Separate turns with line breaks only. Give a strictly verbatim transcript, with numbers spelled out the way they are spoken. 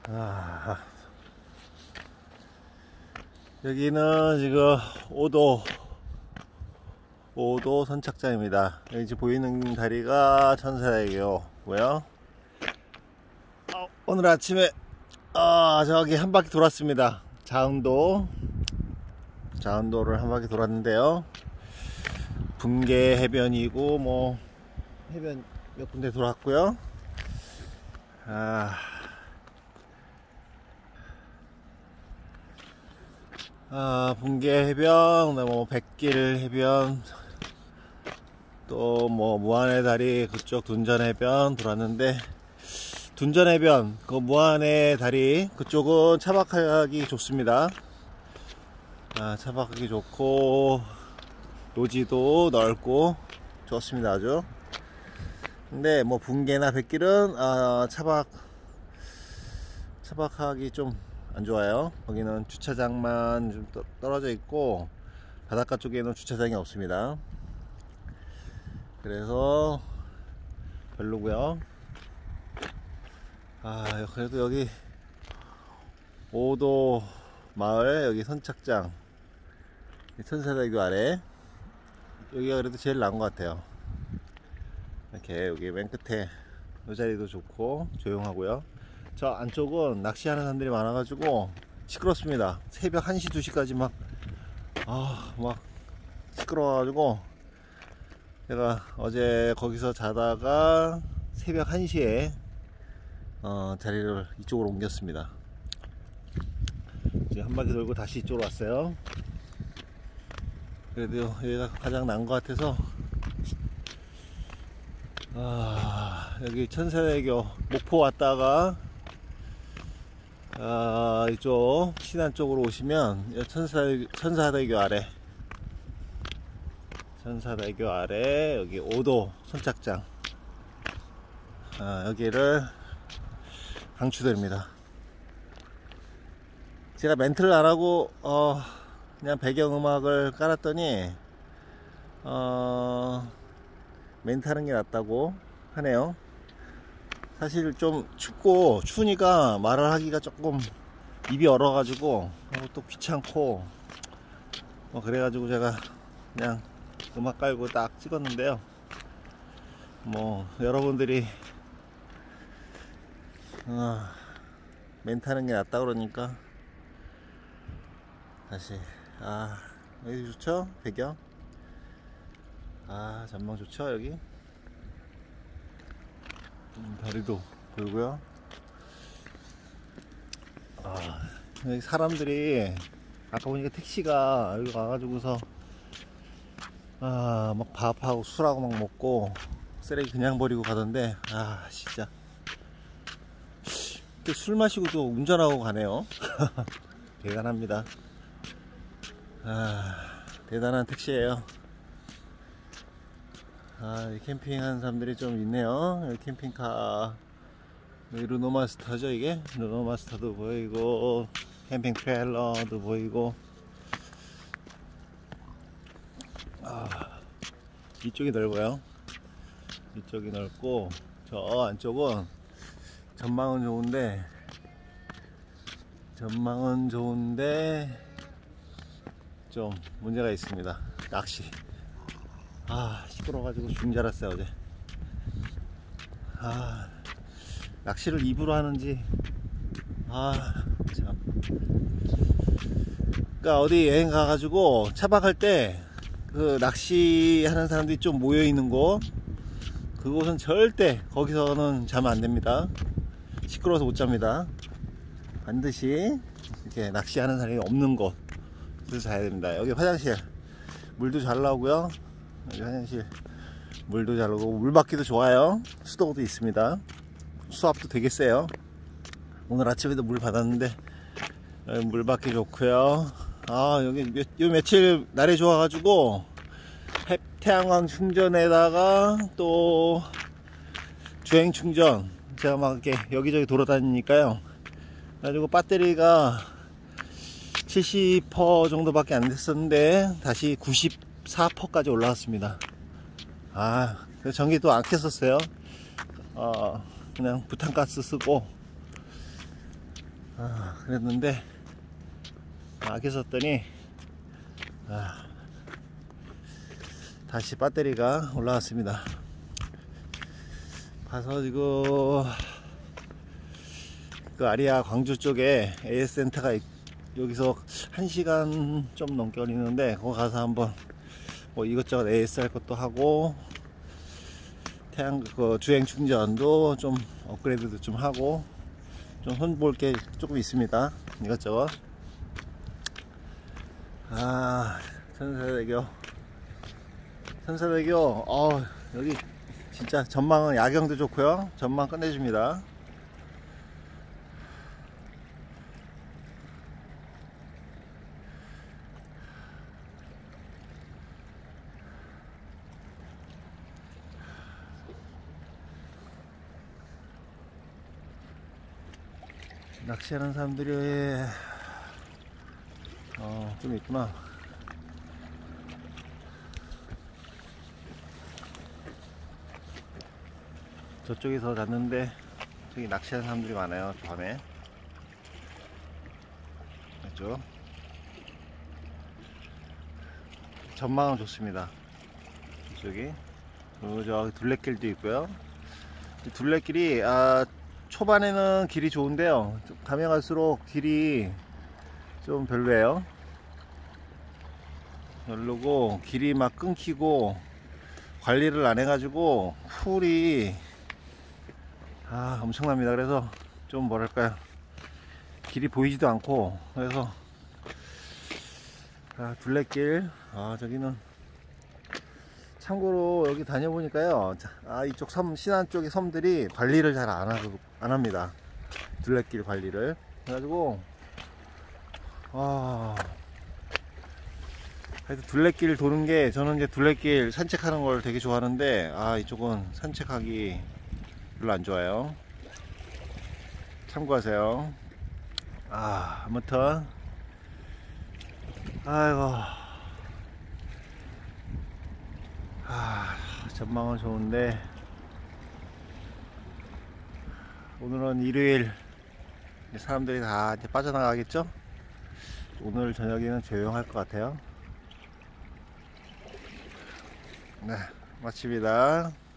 아, 여기는 지금 오 도 오 도 선착장입니다. 여기 지금 보이는 다리가 천사대교고요. 어, 오늘 아침에 아, 저기 한 바퀴 돌았습니다. 자운도 자운도를 한 바퀴 돌았는데요. 분계 해변이고 뭐 해변 몇 군데 돌았고요. 아, 아 분계 해변, 뭐 백길 해변, 또 뭐 무안의 다리 그쪽 둔전 해변 돌았는데, 둔전 해변 그 무안의 다리 그쪽은 차박하기 좋습니다. 아, 차박하기 좋고 노지도 넓고 좋습니다. 아주. 근데 뭐 분계나 백길은 아, 차박 차박하기 좀 안 좋아요. 거기는 주차장만 좀 떨어져 있고 바닷가 쪽에는 주차장이 없습니다. 그래서 별로고요. 아, 그래도 여기 오 도 마을 여기 선착장 천사대교 아래 여기가 그래도 제일 나은 것 같아요. 이렇게 여기 맨 끝에 이 자리도 좋고 조용하고요. 저 안쪽은 낚시하는 사람들이 많아가지고 시끄럽습니다. 새벽 한 시 두 시까지 막 아, 막 시끄러워가지고 제가 어제 거기서 자다가 새벽 한 시에 어, 자리를 이쪽으로 옮겼습니다. 이제 한 바퀴 돌고 다시 이쪽으로 왔어요. 그래도 여기가 가장 나은 것 같아서 아, 여기 천사대교 목포 왔다가 아, 이쪽 신안 쪽으로 오시면 천사대교, 천사대교 아래 천사대교 아래 여기 오 도 선착장, 아, 여기를 강추드립니다. 제가 멘트를 안하고 어, 그냥 배경음악을 깔았더니 어, 멘트하는 게 낫다고 하네요. 사실 좀 춥고 추우니까 말을 하기가 조금 입이 얼어가지고 또 귀찮고 뭐 그래가지고 제가 그냥 음악 깔고 딱 찍었는데요. 뭐 여러분들이 어, 멘트하는 게 낫다 그러니까 다시. 아, 여기 좋죠? 배경. 아, 전망 좋죠? 여기 음, 다리도 보이고요. 아, 여기 사람들이 아까 보니까 택시가 여기 와가지고서 아, 막 밥하고 술하고 막 먹고 쓰레기 그냥 버리고 가던데, 아, 진짜 술 마시고 또 운전하고 가네요. 대단합니다. 아, 대단한 택시예요. 아, 캠핑하는 사람들이 좀 있네요. 여기 캠핑카, 여기 르노마스터죠. 이게 르노마스터도 보이고 캠핑 트레일러도 보이고. 아, 이쪽이 넓어요. 이쪽이 넓고 저 안쪽은 전망은 좋은데 전망은 좋은데 좀 문제가 있습니다. 낚시. 아, 시끄러워가지고 죽는 줄 알았어요 어제. 아, 낚시를 입으로 하는지. 아, 참. 그러니까 어디 여행 가가지고 차박할 때 그 낚시하는 사람들이 좀 모여 있는 곳, 그곳은 절대 거기서는 자면 안 됩니다. 시끄러워서 못 잡니다. 반드시 이렇게 낚시하는 사람이 없는 곳에서 자야 됩니다. 여기 화장실 물도 잘 나오고요. 여기 화장실 물도 잘 나오고 물받기도 좋아요. 수도도 있습니다. 수압도 되게 세요. 오늘 아침에도 물 받았는데 물받기 좋고요. 아, 여기 몇, 요 며칠 날이 좋아가지고 태양광 충전에다가 또 주행 충전, 제가 막 이렇게 여기저기 돌아다니니까요. 그래가지고 배터리가 칠십 퍼센트 정도밖에 안 됐었는데 다시 구십사 퍼센트까지 올라왔습니다. 아, 전기 또 안 켰었어요. 어, 그냥 부탄가스 쓰고 아, 그랬는데 아껴 썼더니 아, 다시 배터리가 올라왔습니다. 가서 이거 그 아리아 광주 쪽에 에이에스 센터가 있, 여기서 한 시간 좀 넘게 걸리는데 거기 가서 한번 뭐 이것저것 에이에스 할 것도 하고 태양 그 주행 충전도 좀 업그레이드도 좀 하고 좀 손볼 게 조금 있습니다. 이것저것. 아, 천사대교 천사대교 어 여기 진짜 전망은 야경도 좋고요, 전망 끝내줍니다. 낚시하는 사람들이 어, 좀 있구나. 저쪽에서 잤는데 저기 낚시하는 사람들이 많아요, 밤에. 그렇죠? 전망은 좋습니다. 이쪽이 그리고 저 둘레길도 있고요. 이 둘레길이 아, 초반에는 길이 좋은데요, 가면 갈수록 길이 좀 별로예요. 별로고 길이 막 끊기고 관리를 안 해가지고 풀이 아 엄청납니다. 그래서 좀 뭐랄까요, 길이 보이지도 않고. 그래서 아, 둘레길 아 저기는 참고로 여기 다녀보니까요, 아 이쪽 섬 신안 쪽의 섬들이 관리를 잘 안 안 합니다. 둘레길 관리를. 그래가지고 아 그래서 둘레길 도는 게, 저는 이제 둘레길 산책하는 걸 되게 좋아하는데 아 이쪽은 산책하기 별로 안 좋아요. 참고하세요. 아 아무튼 아이고 아 전망은 좋은데 오늘은 일요일, 사람들이 다 이제 빠져나가겠죠. 오늘 저녁에는 조용할 것 같아요. 네, 마칩니다.